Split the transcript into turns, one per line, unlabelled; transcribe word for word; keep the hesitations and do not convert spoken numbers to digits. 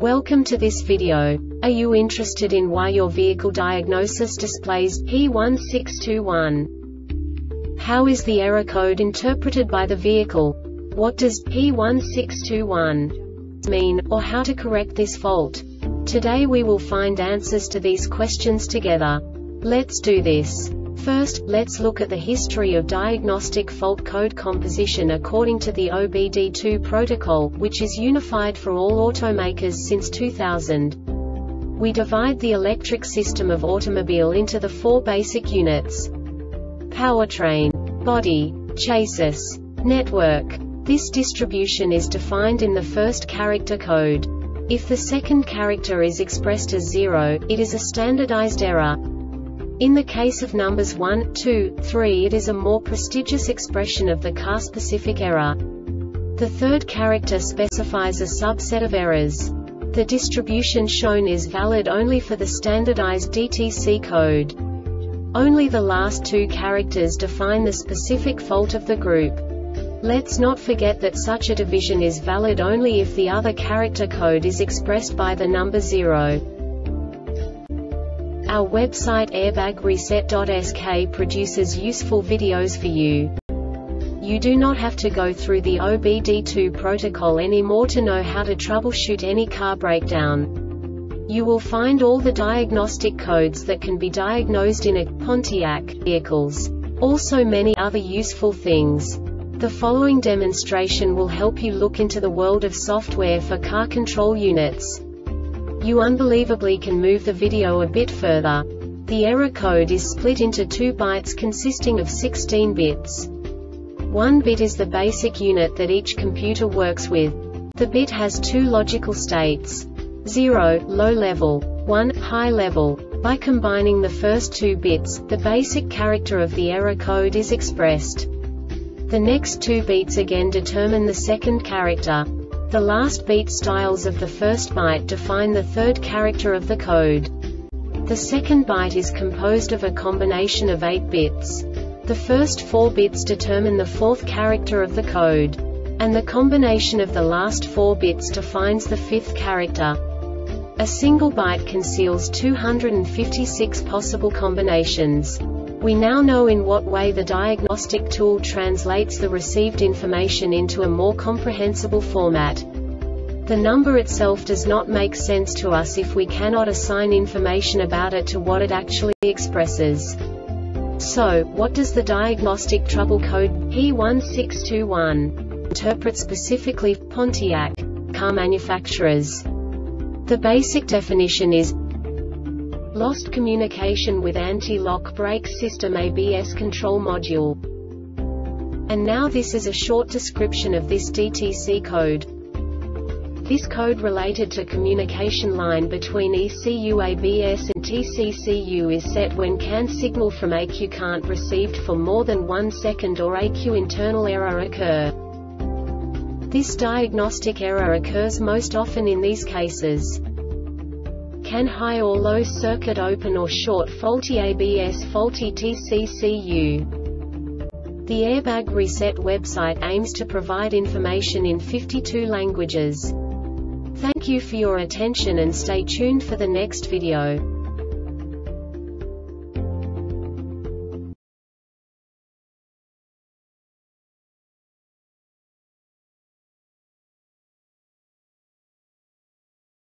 Welcome to this video. Are you interested in why your vehicle diagnosis displays P one six two one? How is the error code interpreted by the vehicle? What does P one six two one mean, or how to correct this fault? Today we will find answers to these questions together. Let's do this. First, let's look at the history of diagnostic fault code composition according to the O B D two protocol, which is unified for all automakers since two thousand. We divide the electric system of automobile into the four basic units: powertrain, body, chassis, network. This distribution is defined in the first character code. If the second character is expressed as zero, it is a standardized error. In the case of numbers one, two, three, it is a more prestigious expression of the car-specific error. The third character specifies a subset of errors. The distribution shown is valid only for the standardized D T C code. Only the last two characters define the specific fault of the group. Let's not forget that such a division is valid only if the other character code is expressed by the number zero. Our website airbag reset dot S K produces useful videos for you. You do not have to go through the O B D two protocol anymore to know how to troubleshoot any car breakdown. You will find all the diagnostic codes that can be diagnosed in a Pontiac vehicles. Also many other useful things. The following demonstration will help you look into the world of software for car control units. You unbelievably can move the video a bit further. The error code is split into two bytes consisting of sixteen bits. One bit is the basic unit that each computer works with. The bit has two logical states: zero, low level, one, high level. By combining the first two bits, the basic character of the error code is expressed. The next two beats again determine the second character. The last beat styles of the first byte define the third character of the code. The second byte is composed of a combination of eight bits. The first four bits determine the fourth character of the code. And the combination of the last four bits defines the fifth character. A single byte conceals two hundred fifty-six possible combinations. We now know in what way the diagnostic tool translates the received information into a more comprehensible format. The number itself does not make sense to us if we cannot assign information about it to what it actually expresses. So, what does the diagnostic trouble code P one six two one interpret specifically for Pontiac car manufacturers? The basic definition is lost communication with anti-lock brake system A B S control module. And now this is a short description of this D T C code. This code related to communication line between E C U A B S and T C C U is set when C A N signal from E C U can't received for more than one second or E C U internal error occur. This diagnostic error occurs most often in these cases: C A N high or low circuit open or short, faulty A B S, faulty T C C U. The Airbag Reset website aims to provide information in fifty-two languages. Thank you for your attention and stay tuned for the next video.